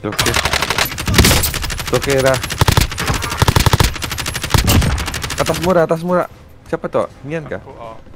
Okey. Okey dah. Atas murah. Siapa tu? Nian kah? Aku